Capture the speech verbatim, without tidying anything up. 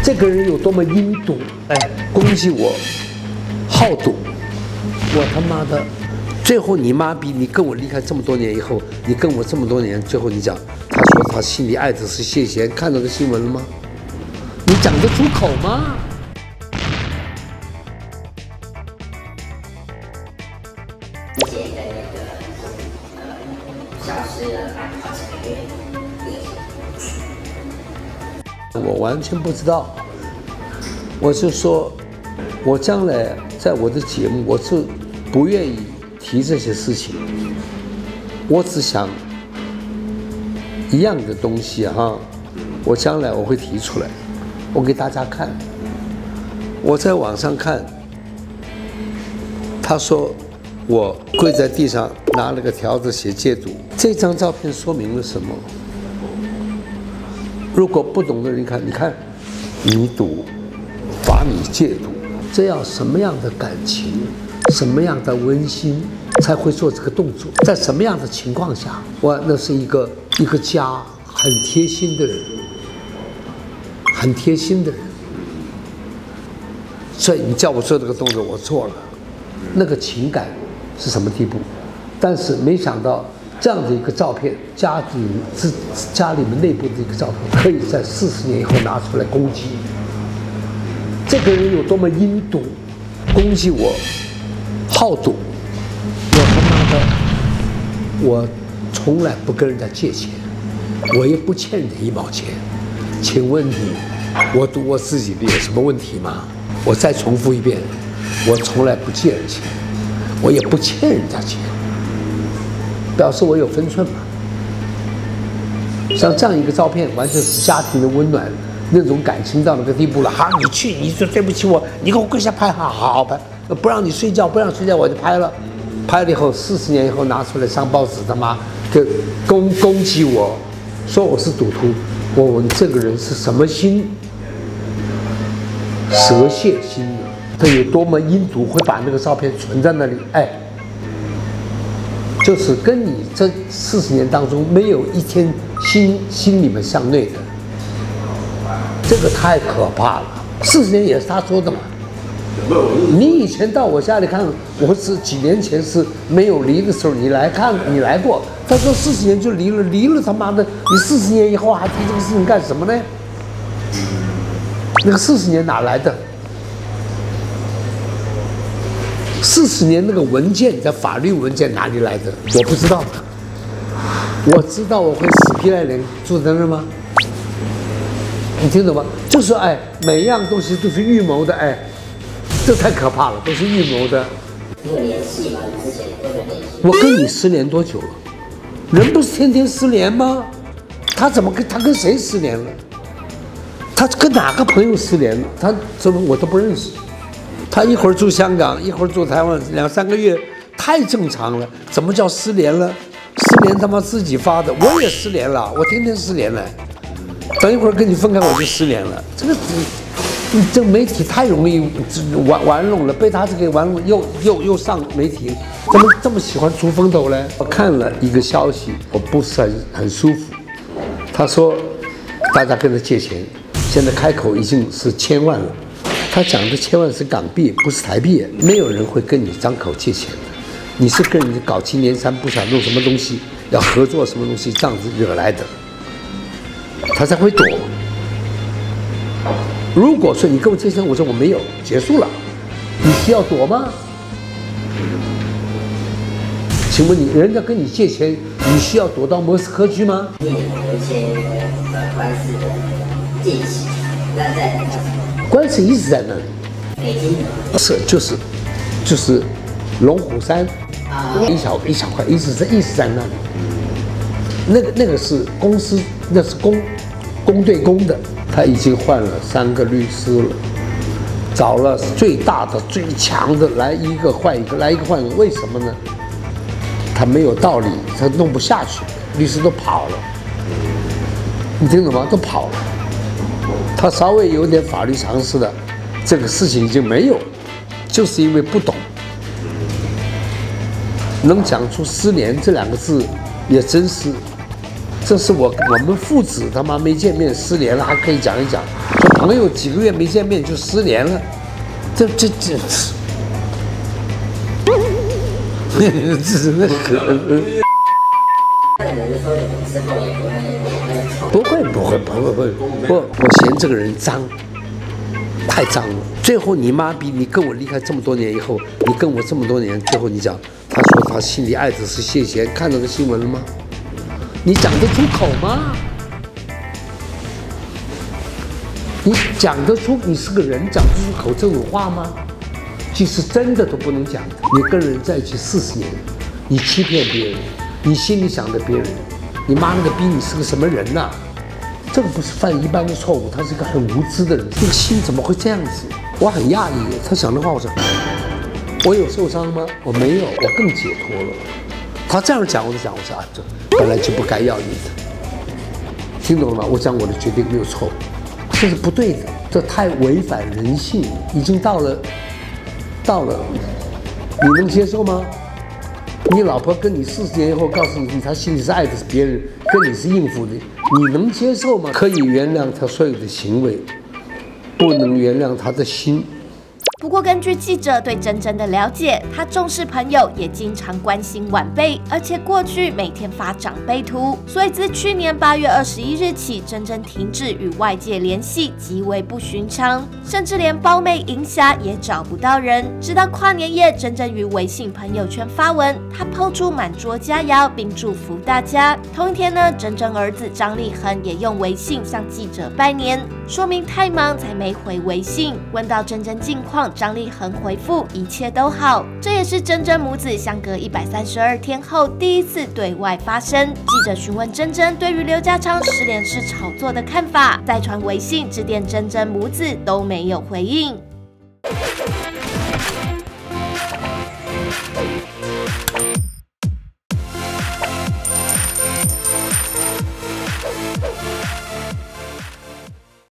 这个人有多么阴毒，哎，攻击我，好赌，我他妈的，最后你妈逼你跟我离开这么多年以后，你跟我这么多年，最后你讲，他说他心里爱的是谢贤，看到个新闻了吗？你讲得出口吗？ 姐的那个呃消失了好几个月。 我完全不知道，我就说，我将来在我的节目，我是不愿意提这些事情，我只想一样的东西哈，我将来我会提出来，我给大家看。我在网上看，他说我跪在地上拿了个条子写戒赌，这张照片说明了什么？如果不懂的人看，你看，你赌，罚你戒赌，这要什么样的感情，什么样的温馨，才会做这个动作？在什么样的情况下？哇，那是一个一个家很贴心的人，很贴心的人。所以你叫我做这个动作，我做了，那个情感是什么地步？但是没想到。这样的一个照片，家里自家里面内部的一个照片，可以在四十年以后拿出来攻击。这个人有多么阴毒，攻击我，好赌，我他妈的，我从来不跟人家借钱，我也不欠人家一毛钱。请问你，我赌我自己的有什么问题吗？我再重复一遍，我从来不借人钱，我也不欠人家钱。表示我有分寸嘛？像这样一个照片，完全是家庭的温暖，那种感情到那个地步了。哈，你去，你说对不起我，你给我跪下拍，好好好拍，不让你睡觉，不让睡觉我就拍了，拍了以后，四十年以后拿出来上报纸，他妈就攻攻击我，说我是赌徒。我问这个人是什么心？蛇蝎心，他有多么阴毒，会把那个照片存在那里？哎。就是跟你这四十年当中没有一天心心里面向内的，这个太可怕了。四十年也是他说的嘛。你以前到我家里看，我是几年前是没有离的时候，你来看，你来过。他说四十年就离了，离了他妈的，你四十年以后还提这个事情干什么呢？那个四十年哪来的？四十年那个文件的法律文件哪里来的？我不知道的。我知道我会死皮赖脸住在那吗？你听懂吗？就是哎，每一样东西都是预谋的，哎，这太可怕了，都是预谋的。 你有联系吗？你之前都有联系？ 我跟你失联多久了？人不是天天失联吗？他怎么跟他跟谁失联了？他跟哪个朋友失联了？他怎么我都不认识。他一会儿住香港，一会儿住台湾，两三个月太正常了。怎么叫失联了？失联他妈自己发的，我也失联了，我天天失联了。等一会儿跟你分开，我就失联了。这个，这个媒体太容易玩玩弄了，被他这个玩弄，又又又上媒体，怎么这么喜欢出风头呢？我看了一个消息，我不是很很舒服。他说，大家跟他借钱，现在开口已经是千万了。他讲的千万是港币，不是台币，没有人会跟你张口借钱的。你是跟人家搞七年三不想弄什么东西，要合作什么东西，这样子惹来的，他才会躲。如果说你跟我借钱，我说我没有，结束了，你需要躲吗？请问你，人家跟你借钱，你需要躲到莫斯科去吗？ 有一些呃官司的进行，那在官司一直在那里， 北京是就是就是龙虎山一小一小块，一直在一直在那里。那个那个是公司，那是公公对公的，他已经换了三个律师了，找了最大的最强的，来一个换一个，来一个换一个，为什么呢？他没有道理，他弄不下去，律师都跑了，你听懂吗？都跑了。他稍微有点法律常识的，这个事情已经没有，就是因为不懂，能讲出失联这两个字，也真是，这是我我们父子他妈没见面失联了，还可以讲一讲，说朋友几个月没见面就失联了，这这这，这是那个。不会不会不会不会，我我嫌这个人脏，太脏了。最后你妈逼你跟我离开这么多年以后，你跟我这么多年，最后你讲，他说他心里爱的是谢贤，看到这新闻了吗？你讲得出口吗？你讲得出，你是个人讲得出口这种话吗？即使真的都不能讲。你跟人在一起四十年，你欺骗别人，你心里想着别人，你妈那个逼，你是个什么人呐、啊？这个不是犯一般的错误，他是一个很无知的人，这个心怎么会这样子？我很讶异，他讲的话，我说我有受伤吗？我没有，我更解脱了。他这样讲，我就讲，我说啊，这本来就不该要你的，听懂了吗？我讲我的决定没有错，这是不对的，这太违反人性，已经到了，到了，你能接受吗？你老婆跟你四十年以后告诉你，她心里是爱的是别人，跟你是应付的，你能接受吗？可以原谅她所有的行为，不能原谅她的心。 不过，根据记者对珍珍的了解，她重视朋友，也经常关心晚辈，而且过去每天发长辈图，所以自去年八月二十一日起，珍珍停止与外界联系，极为不寻常，甚至连胞妹银霞也找不到人。直到跨年夜，珍珍于微信朋友圈发文，她抛出满桌佳肴，并祝福大家。同一天呢，珍珍儿子张立恒也用微信向记者拜年，说明太忙才没回微信。问到珍珍近况，张立恒回复一切都好，这也是珍珍母子相隔一百三十二天后第一次对外发声。记者询问珍珍对于刘家昌失联是炒作的看法，再传微信致电珍珍母子都没有回应。